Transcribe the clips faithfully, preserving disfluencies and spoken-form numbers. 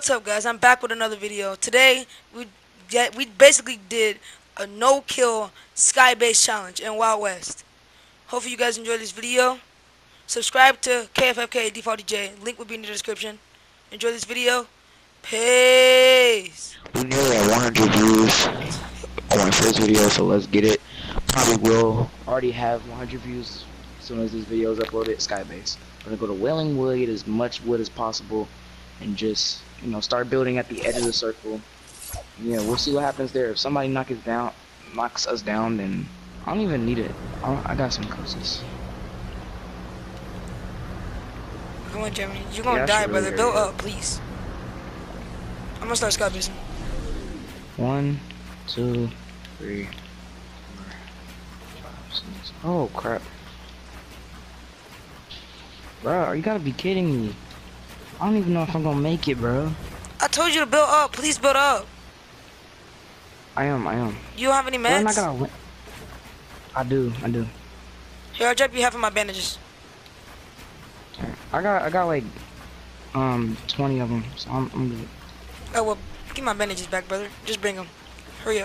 What's up, guys? I'm back with another video. Today we get we basically did a no-kill sky-based challenge in Wild West. Hopefully you guys enjoyed this video. Subscribe to K F F K Default D J. Link will be in the description. Enjoy this video. Peace. We nearly at one hundred views on my first video, so let's get it. Probably will already have one hundred views as soon as this video is uploaded. Skybase. We're gonna go to Wailing Wood, get as much wood as possible, and just you know start building at the edge of the circle. Yeah, we'll see what happens there. If somebody knocks us down, knocks us down, then I don't even need it. I, I got some cozies. Come on, Jeremy. You're gonna Yeah, I die, should brother. really Build hurry up, please. I'm gonna start sky-basing. One, two, three, four, five, six. Oh crap. Bro, you gotta be kidding me. I don't even know if I'm gonna make it, bro. I told you to build up. Please build up. I am, I am. You don't have any Bro, I'm not meds? gonna win. I do, I do. Here, I'll drop you half of my bandages. I got, I got like, um, twenty of them, so I'm, I'm good. Oh, well, give my bandages back, brother. Just bring them. Hurry up.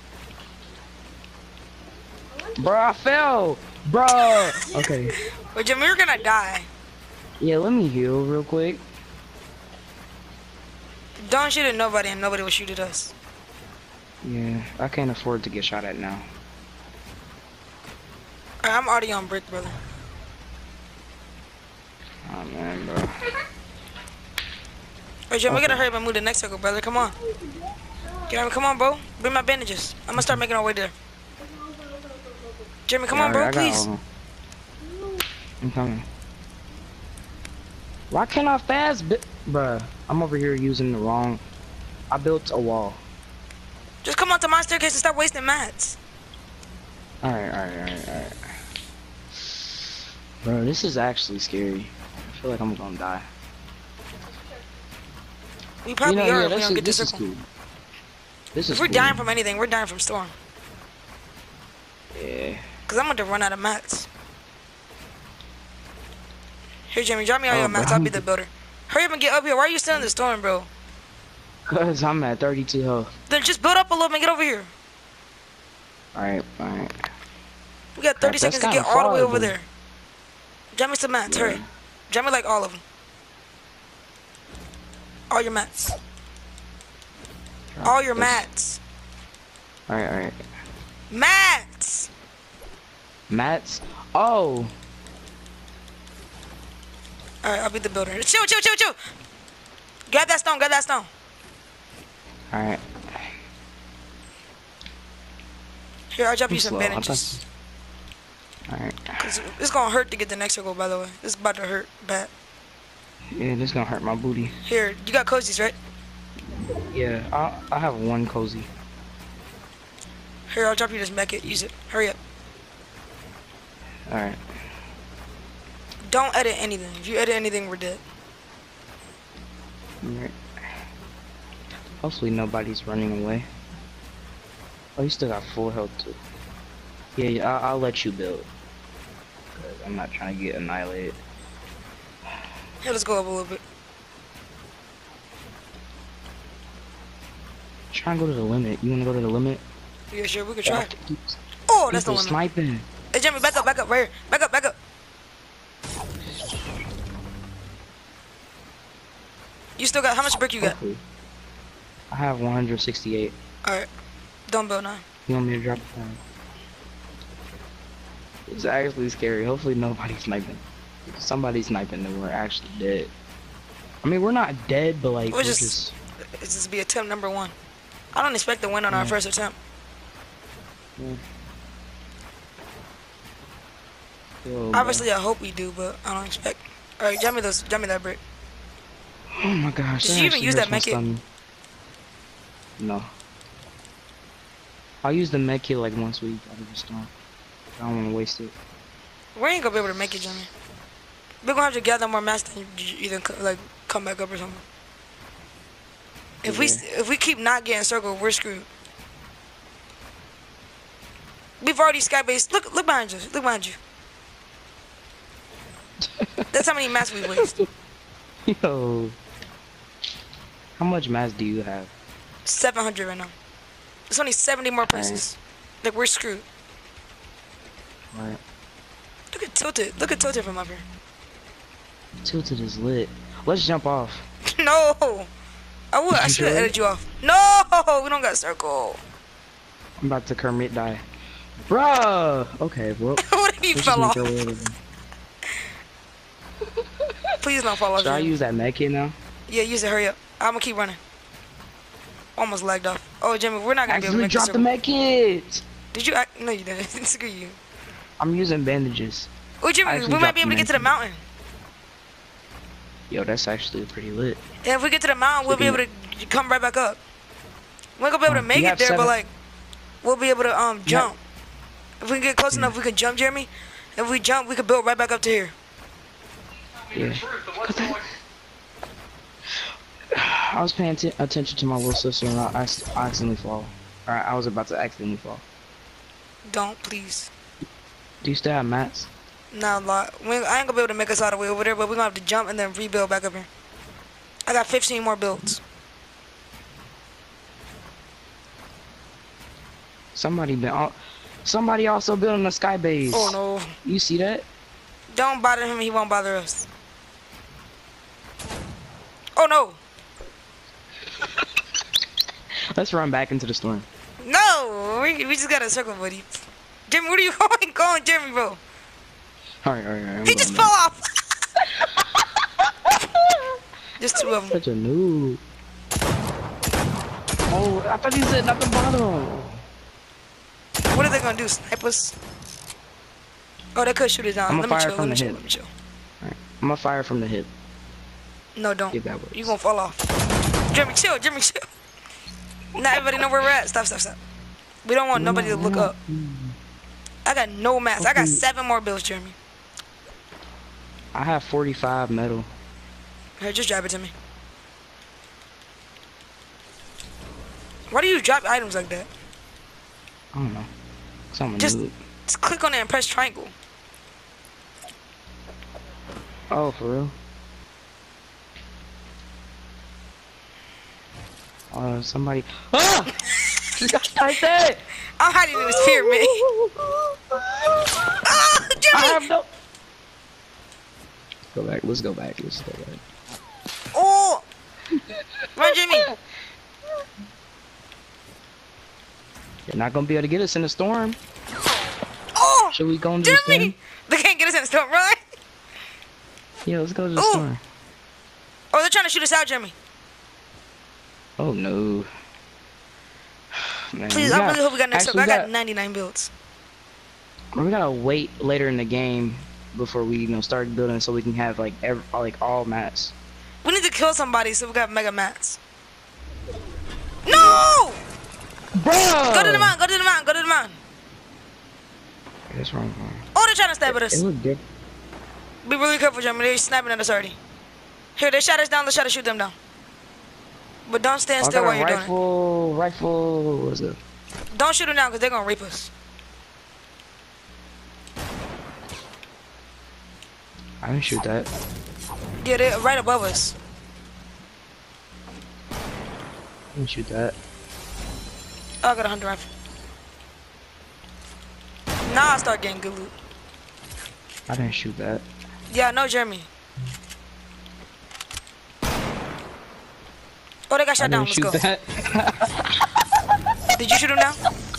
Bro, I fell, bro. Okay. Wait, Jeremy, you're gonna die. Yeah, let me heal real quick. Don't shoot at nobody, and nobody will shoot at us. Yeah, I can't afford to get shot at now. Alright, I'm already on brick, brother. Oh man, bro. Wait, Jeremy, we Okay. gotta hurry up and move to the next circle, brother. Come on. Jeremy, come on, bro. Bring my bandages. I'm gonna start making our way there. Jeremy, come Yeah, on, bro, I got all please. of them. I'm coming. Why can't I fast, bi- bruh? I'm over here using the wrong. I built a wall. Just come onto my staircase and stop wasting mats. All right, all right, all right, all right. Bro, this is actually scary. I feel like I'm gonna die. We probably you know, are yeah, if we this, don't is, get this this is circle. cool. This If is we're cool. dying from anything, we're dying from storm. Yeah. Cause I'm gonna run out of mats. Here, Jeremy, drop me all Oh, your bro, mats. I'll I'm be the good. builder. Hurry up and get up here. Why are you still in the storm, bro? Cause I'm at thirty-two health. Then just build up a little bit and get over here. All right, all right. We got thirty Crap, that's seconds to get kinda all the way far, over though. there. Drop me some mats. Yeah. Hurry. Drop me like all of them. All your mats. Drop All your this. mats. All right, all right. Mats. Mats. Oh. All right, I'll be the builder. Chill, chill, chill, chill. Grab that stone. Grab that stone. All right. Here, I'll drop I'm you some slow. I bandages. All right. It's, it's gonna hurt to get the next circle, by the way. It's about to hurt bad. Yeah, this gonna hurt my booty. Here, you got cozies, right? Yeah, I I have one cozy. Here, I'll drop you this mech it. Use it. Hurry up. All right. Don't edit anything. If you edit anything, we're dead. All right. Hopefully nobody's running away. Oh, you still got full health too. Yeah, yeah I'll, I'll let you build. Cause I'm not trying to get annihilated. Here, let's go up a little bit. Try and go to the limit. You wanna go to the limit? Yeah, sure, we could try. People Oh, that's the limit. sniping. Hey, Jeremy, back up, back up, right here. Back up, back up. You still got, how much brick you got? Hopefully. I have one hundred sixty-eight. Alright. Don't build now. You want me to drop it down? It's actually scary. Hopefully nobody's sniping. If somebody's sniping, then we're actually dead. I mean, we're not dead, but like, We're we're just- just... It's just be attempt number one. I don't expect to win on our Yeah. first attempt. Yeah. Yo, bro. Obviously, I hope we do, but I don't expect. Alright, drop me those, drop me that brick. Oh my gosh. Did that you even actually use that hurts my med kit? stomach. No. I'll use the med kit like once we get out of the storm. I don't want to waste it. We ain't gonna be able to make it, Jimmy. We're gonna have to gather more mats than you either co- like come back up or something. If we Yeah. if we keep not getting circled, we're screwed. We've already skybased. Look look behind you. Look behind you. That's how many mats we waste. Yo. How much mass do you have? seven hundred right now. There's only seventy more places. Right. Like, we're screwed. Right. Look at Tilted. Look at Tilted from up here. Tilted is lit. Let's jump off. No! I would. I should have edited you off. No! We don't got circle. I'm about to Kermit die. Bruh! Okay, well. What if you fell off? Please don't fall off. Should I use that med kit now? Yeah, use it. Hurry up. I'm gonna keep running. Almost lagged off. Oh, Jimmy, we're not gonna be able to make drop the med kit. Did you? No, you didn't. Screw you. I'm using bandages. Oh, Jimmy, we might be able to get to the mountain. Yo, that's actually pretty lit. Yeah, if we get to the mountain, we'll be able to come right back up. We're gonna be able to make it there, but like, we'll be able to um jump. If we can get close enough, we can jump, Jeremy. If we jump, we can build right back up to here. Yeah. I was paying attention to my little sister and I, I, I accidentally fall. Alright, I was about to accidentally fall. Don't, please. Do you still have mats? No, lot. We, I ain't gonna be able to make us all the way over there, but we're gonna have to jump and then rebuild back up here. I got fifteen more builds. Somebody been, somebody also building a sky base. Oh no. You see that? Don't bother him, he won't bother us. Oh no. Let's run back into the storm. No, we, we just got a circle, buddy. Jimmy, where are you going? Go on, Jeremy, bro. Alright, alright, alright. He just fell off. Just two of them. Such a noob. Oh, I thought he said not the bottom. What are they gonna do? Snipe us? Oh, they could shoot it down. I'm Let gonna me fire chill. from Let the me chill. hip. Let me chill. Alright, I'm gonna fire from the hip. No, don't. If that works. You gonna fall off. Jeremy, chill. Jeremy, chill. Not everybody know where we're at. Stop, stop, stop. We don't want nobody to look up. I got no mats. I got seven more bills, Jeremy. I have forty-five metal. Here, just drop it to me. Why do you drop items like that? I don't know. Someone Just, knew it. just click on it and press triangle. Oh, for real? Uh, somebody. Ah! I said. I'm hiding in this pyramid. Ah, Jeremy! I have no. Go back. Let's go back. Let's go back. Oh! Run, Jimmy! You're not gonna be able to get us in the storm. Oh! Should we go into the storm? Jimmy! They can't get us in the storm, run! Yeah, let's go to the Ooh. storm. Oh, they're trying to shoot us out, Jeremy. Oh no. Man, Please, we I got, really hope we got next actually, up. I we got got ninety-nine builds. We gotta wait later in the game before we, you know, start building so we can have like every, like all mats. We need to kill somebody so we got mega mats. No! Bro! Go to the mountain, go to the mountain, go to the mountain. That's wrong. Oh, they're trying to snipe at us. It looked good. Be really careful, Jeremy. They're sniping at us already. Here, they shot us down. Let's try to shoot them down. But don't stand Oh, still I got while a you're rifle, doing rifle, what was it? it. Don't shoot them down because they're going to rape us. I didn't shoot that. Yeah, they're right above us. I didn't shoot that. Oh, I got a hunter rifle. Now I start getting good loot. I didn't shoot that. Yeah, no, Jeremy. Oh, they got shot I down. didn't Let's shoot go. that. Did you shoot them down?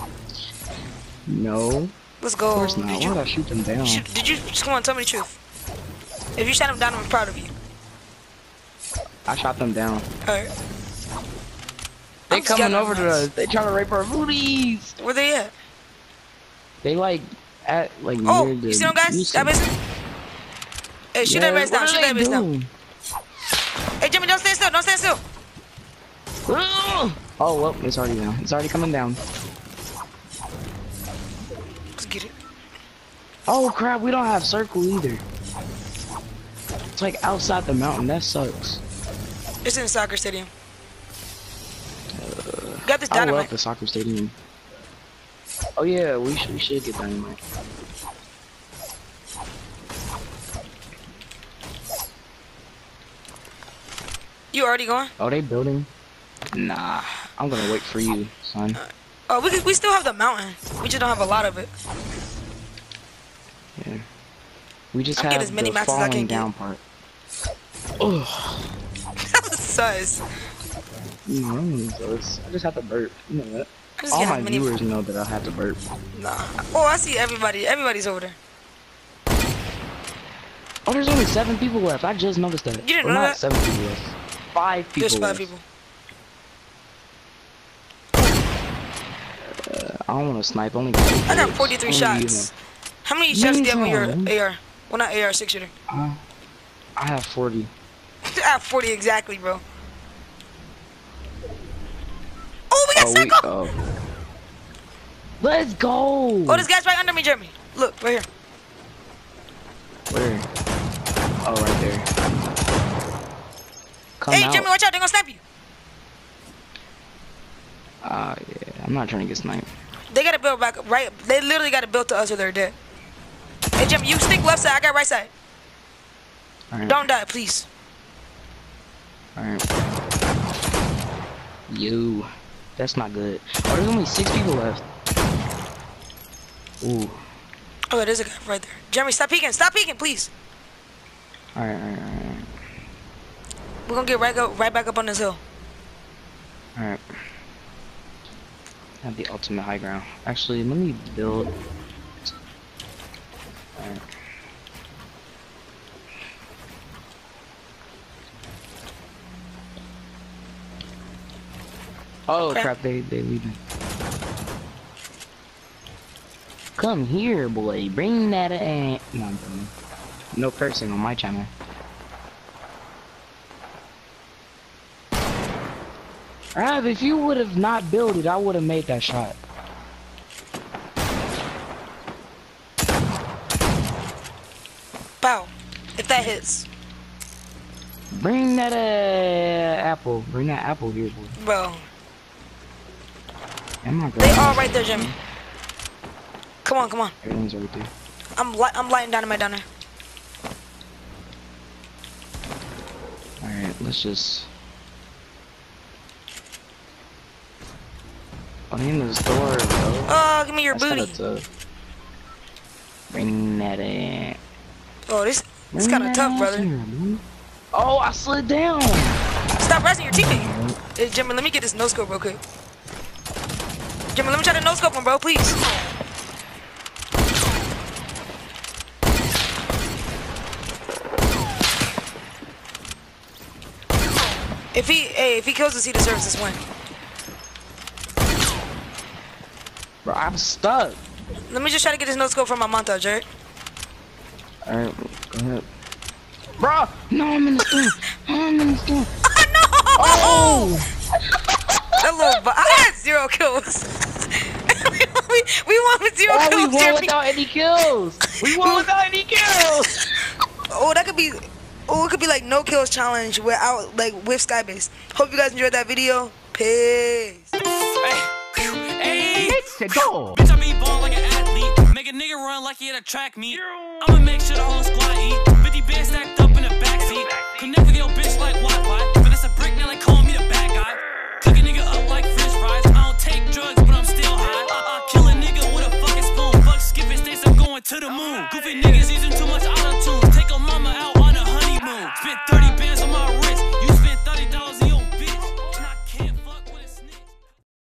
No. Let's go. Of course not. Did Why you, would I shoot them down? shoot, did you? Just come on, tell me the truth. If you shot them down, I'm proud of you. I shot them down. Alright. They I'm coming scared of over to them. us. They trying to rape our booties. Where they at? They like at like Oh, near the. you see them guys? Houston. That base? Hey, shoot Yeah, that base down. what Shoot are that they base down. doing? Hey, Jimmy, don't stand still. Don't stand still. Oh well, it's already down. It's already coming down. Let's get it. Oh crap, we don't have circle either. It's like outside the mountain. That sucks. It's in the soccer stadium. Uh, Got this I love dynamite. the soccer stadium. Oh yeah, we should we should get dynamite. You already going? Oh, they building? Nah, I'm gonna wait for you, son. Uh, oh, we we still have the mountain. We just don't have a lot of it. Yeah. We just I'm have as many the maxes I falling can down get. part. Ugh. That was sus. You know, I just have to burp. You know that. I just All get my many... viewers know that I have to burp. Nah. Oh, I see everybody. Everybody's over there. Oh, there's only seven people left. I just noticed that. You didn't well, know not that? seven people left. Five people There's five left. people. Uh, I don't want to snipe. Only got I got forty-three shots. How many shots do you have on your A R? Well, not A R, six shooter. Uh, I have forty. I have forty exactly, bro. Oh, we got oh, circle. We, oh. Let's go. Oh, this guy's right under me, Jeremy. Look, right here. Where? Oh, right there. Come hey, out. Jeremy, watch out. They're gonna snipe you. Ah, uh, yeah. I'm not trying to get sniped. They gotta build back up, right? They literally gotta build to us or they're dead. Hey, Jeremy, you stick left side. I got right side. All right. Don't die, please. Alright. You. That's not good. Oh, there's only six people left. Ooh. Oh, there's a guy right there. Jeremy, stop peeking. Stop peeking, please. Alright, alright, alright. We're gonna get right, go, right back up on this hill. Alright. Have the ultimate high ground. Actually, let me build. Alright. Oh okay. crap, they they leaving. Come here, boy. Bring that in. No, I'm kidding. No cursing on my channel. Alright, if you would have not built it, I would have made that shot. Pow. If that hits. Bring that uh, apple. Bring that apple here, boy. Bro. I'm not they all right there, Jimmy. Come on, come on. Everyone's right there. I'm li I'm lighting down in my downer. Alright, let's just. I'm in the store, bro. Oh, give me your That's booty. Bring that in. Oh, this it's kind of tough, brother. Here, oh, I slid down. Stop pressing your teammate. Hey, Jimmy, let me get this no scope real quick. Jimmy, let me try to no scope him, bro, please. If he, hey, if he kills us, he deserves this win. Bro, I'm stuck. Let me just try to get this no scope from my montage, alright? Alright, go ahead. Bro, no, I'm in the storm. I'm in the storm. No! Oh! That little, but I had zero kills. we, we, we won with zero oh, kills. we won Jeremy. without any kills. We won without any kills. Oh, that could be. Oh, it could be like no kills challenge without like with Skybase. Hope you guys enjoyed that video. Peace. Hey, hey. Go. Bitch, I be ball like an athlete. Make a nigga run like he had a track meet. I'ma make sure the whole squad eat. fifty bands stacked up in the backseat. Connect with your bitch like Wi-Fi. But it's a brick now, like calling me the bad guy. Cook a nigga up like French fries. I don't take drugs, but I'm still high. I, I kill a nigga with a fucking spoon. Fuck skipping states, I'm going to the moon. Goofy niggas using too much auto-tune. Take a mama out on a honeymoon. Spent thirty bands on my